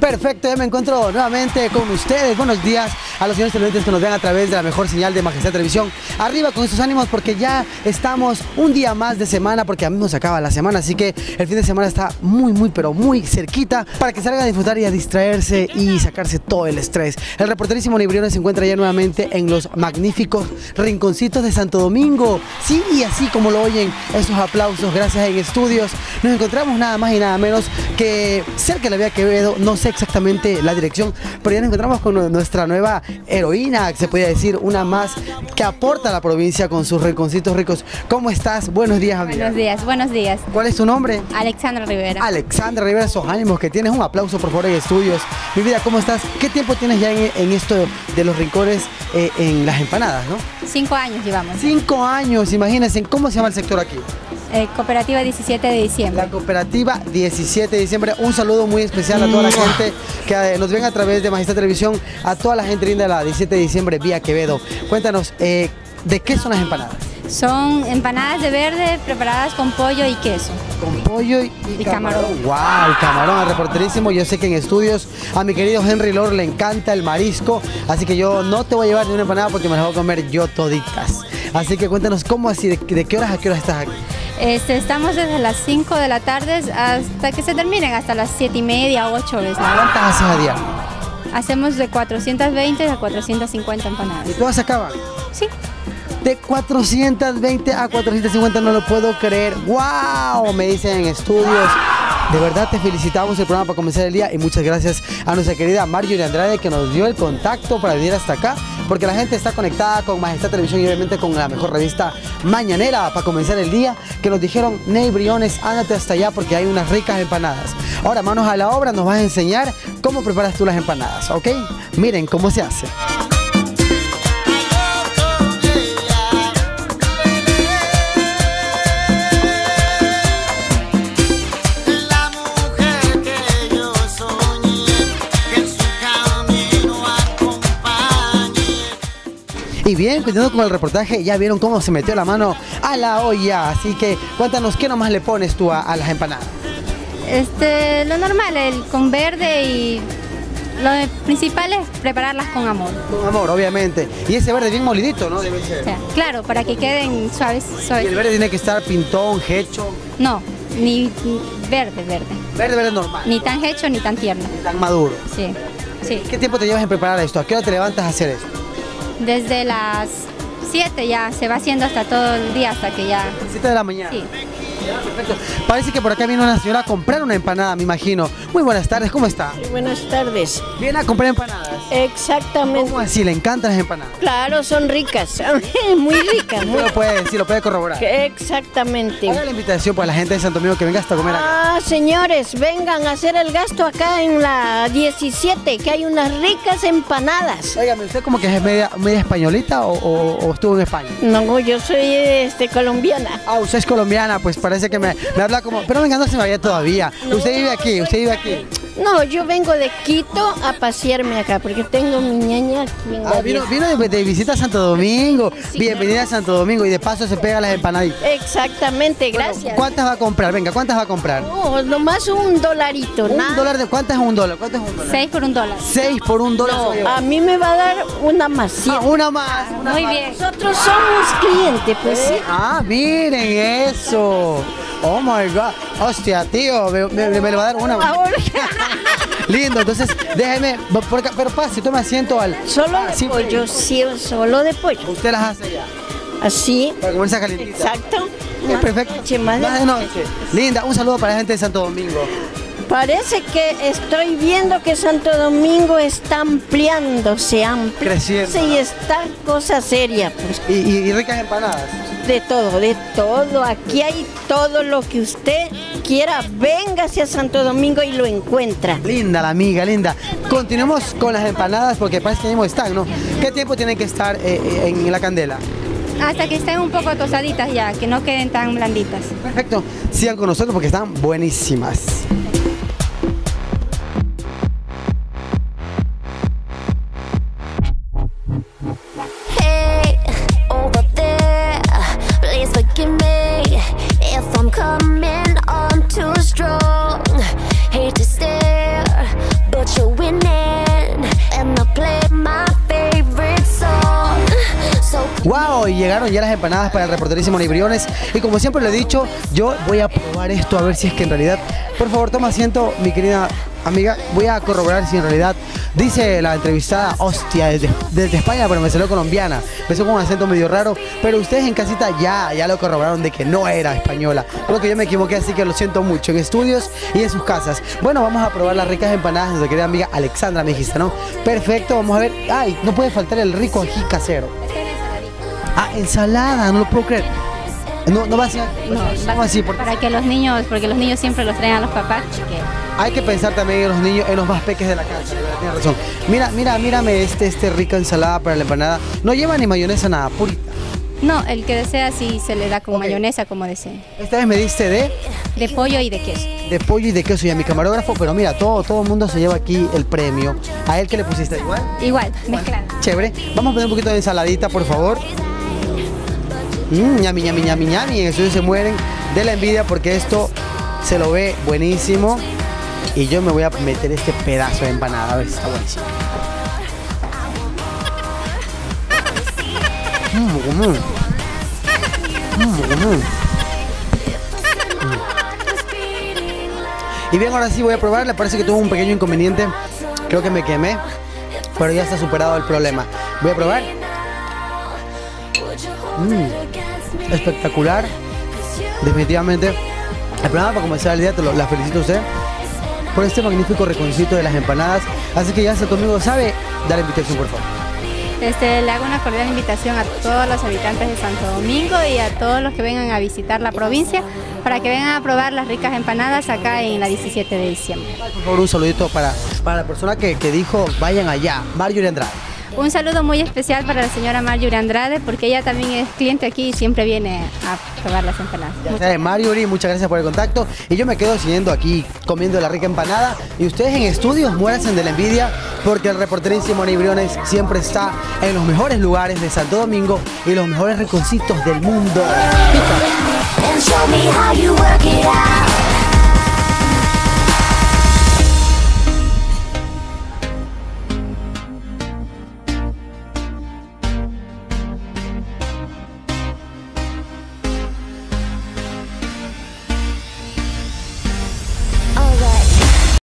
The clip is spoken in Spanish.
Perfecto, ya me encuentro nuevamente con ustedes. Buenos días a los señores televidentes que nos ven a través de la mejor señal de Majestad Televisión. Arriba con estos ánimos porque ya estamos un día más de semana, porque a mí nos acaba la semana, así que el fin de semana está pero muy cerquita para que salgan a disfrutar y a distraerse y sacarse todo el estrés. El reporterísimo Ney Briones se encuentra ya nuevamente en los magníficos rinconcitos de Santo Domingo. Sí, y así como lo oyen, esos aplausos, gracias en estudios. Nos encontramos nada más y nada menos que cerca de la vía Quevedo, no sé exactamente la dirección, pero ya nos encontramos con nuestra nueva heroína, se podría decir, una más que aporta a la provincia con sus rinconcitos ricos. ¿Cómo estás? Buenos días, amiga. Buenos días, buenos días. ¿Cuál es tu nombre? Alexandra Rivera. Alexandra Rivera, esos ánimos que tienes, un aplauso por favor en estudios. Mi vida, ¿cómo estás? ¿Qué tiempo tienes ya en esto de los rincones en las empanadas, no? 5 años llevamos. 5 años, imagínense. ¿Cómo se llama el sector aquí? Cooperativa 17 de diciembre. La Cooperativa 17 de diciembre. Un saludo muy especial a toda la gente que nos ven a través de Majestad Televisión, a toda la gente linda de la 17 de diciembre vía Quevedo. Cuéntanos, ¿de qué son las empanadas? Son empanadas de verde preparadas con pollo y queso. Con pollo y camarón. ¡Wow! El camarón, al reporterísimo. Yo sé que en estudios a mi querido Henry Lord le encanta el marisco, así que yo no te voy a llevar ni una empanada porque me las voy a comer yo toditas. Así que cuéntanos, ¿cómo así? ¿De qué horas a qué horas estás aquí? Estamos desde las 5 de la tarde hasta que se terminen, hasta las 7:30, 8 veces. ¿Cuántas haces a día? Hacemos de 420 a 450 empanadas. ¿Y todas se acaban? Sí. De 420 a 450, no lo puedo creer. ¡Wow! Me dicen en estudios. De verdad te felicitamos el programa para comenzar el día y muchas gracias a nuestra querida Marjorie Andrade que nos dio el contacto para venir hasta acá, porque la gente está conectada con Majestad Televisión y obviamente con la mejor revista mañanera para comenzar el día, que nos dijeron: Ney Briones, ándate hasta allá porque hay unas ricas empanadas. Ahora, manos a la obra, nos vas a enseñar cómo preparas tú las empanadas, ¿ok? Miren cómo se hace. Y bien, continuando con el reportaje, ya vieron cómo se metió la mano a la olla, así que cuéntanos, ¿qué nomás le pones tú a las empanadas? Lo normal, con verde, y lo principal es prepararlas con amor. Con amor, obviamente. Y ese verde bien molidito, ¿no? Debe ser. O sea, claro, para que queden suaves. ¿Y el verde tiene que estar pintón, hecho? No, ni verde. Verde normal. Ni tan hecho ni tan tierno. Ni tan maduro. Sí, sí. ¿Qué tiempo te llevas en preparar esto? ¿A qué hora te levantas a hacer esto? Desde las 7 ya se va haciendo hasta todo el día, hasta que ya... 7 de la mañana. Sí. Perfecto. Parece que por acá viene una señora a comprar una empanada, me imagino. Muy buenas tardes, ¿cómo está? Muy buenas tardes. ¿Viene a comprar empanadas? Exactamente. ¿Cómo así? ¿Le encantan las empanadas? Claro, son ricas, muy ricas. Usted lo puede decir, lo puede corroborar. Exactamente. Haga la invitación para la gente de Santo Domingo que venga hasta comer acá. Señores, vengan a hacer el gasto acá en la 17, que hay unas ricas empanadas. Óigame, ¿usted como que es media españolita o estuvo en España? No, yo soy colombiana. Ah, usted es colombiana, pues parece que me habla como... Pero venga, no se me vaya todavía. No. Usted vive aquí. No, yo vengo de Quito a pasearme acá, porque tengo mi ñaña aquí en la vino de visita a Santo Domingo. Sí, bienvenida a Santo Domingo y de paso se pega las empanaditas. Exactamente, gracias. Bueno, ¿cuántas va a comprar? Venga, ¿cuántas va a comprar? No, nomás $1. $1 de ¿cuántas es $1? ¿Cuánto es $1? 6 por $1. 6 por $1. No, a mí me va a dar una más. Una más. Muy bien. Nosotros somos clientes, pues sí. Miren eso. Oh my God. Hostia, tío, me lo va a dar una. Lindo, entonces déjeme, pero pase, tome asiento al... Solo de pollo, sí, solo de pollo. ¿Usted las hace ya? Así. Para comerse calientita. Exacto. Perfecto. Más de noche. Linda, un saludo para la gente de Santo Domingo. Parece que estoy viendo que Santo Domingo está ampliándose, creciendo, y está cosa seria. Pues. ¿Y ricas empanadas? De todo. Aquí hay todo lo que usted quiera. Véngase a Santo Domingo y lo encuentra. Linda la amiga, linda. Continuemos con las empanadas porque parece que mismo están, ¿no? ¿Qué tiempo tienen que estar en la candela? Hasta que estén un poco tostaditas ya, que no queden tan blanditas. Perfecto. Sigan con nosotros porque están buenísimas. Coming on too strong. Hate to stare, but you Wow, y llegaron ya las empanadas para el reporterísimo Ney Briones. Y como siempre lo he dicho, yo voy a probar esto a ver si es que en realidad... Por favor, toma asiento, mi querida amiga. Voy a corroborar si en realidad dice la entrevistada, hostia, desde España, pero me salió colombiana. Empezó con un acento medio raro, pero ustedes en casita ya lo corroboraron de que no era española. Creo que yo me equivoqué, así que lo siento mucho, en estudios y en sus casas. Bueno, vamos a probar las ricas empanadas de nuestra querida amiga Alexandra, me dijiste, ¿no? Perfecto, vamos a ver. Ay, no puede faltar el rico ají casero. Ah, ensalada, no lo puedo creer. No va así. No, así para que los niños, porque los niños siempre los traen a los papás. Porque... Hay que pensar también en los niños, en los más peques de la casa. Tienes razón. Mírame este rica ensalada para la empanada. No lleva ni mayonesa, nada, purita. No, el que desea sí se le da con mayonesa como desee. Esta vez me diste de pollo y de queso. De pollo y de queso y a mi camarógrafo, pero mira, todo el mundo se lleva aquí el premio. ¿A él qué le pusiste igual? Igual, mezclado. Chévere. Vamos a poner un poquito de ensaladita, por favor. Ñami, ñami, ñami, ñami. En estudio se mueren de la envidia porque esto se lo ve buenísimo. Y yo me voy a meter este pedazo de empanada, a ver si está buenísimo. Y bien, ahora sí voy a probar. Le parece que tuvo un pequeño inconveniente. Creo que me quemé, pero ya está superado el problema. Voy a probar. Espectacular. Definitivamente. El programa para comenzar el día, la felicito a usted por este magnífico reconcito de las empanadas. Así que ya Santo Domingo sabe dar la invitación, por favor. Le hago una cordial invitación a todos los habitantes de Santo Domingo y a todos los que vengan a visitar la provincia para que vengan a probar las ricas empanadas acá en la 17 de diciembre. Por favor, un saludito para la persona que dijo vayan allá, Marjorie Andrade. Un saludo muy especial para la señora Marjorie Andrade porque ella también es cliente aquí y siempre viene a probar las empanadas. Ya sabes, Marjorie, muchas gracias por el contacto y yo me quedo siguiendo aquí comiendo la rica empanada y ustedes en estudios muéranse de la envidia porque el reporterísimo Ney Briones siempre está en los mejores lugares de Santo Domingo y los mejores reconcitos del mundo.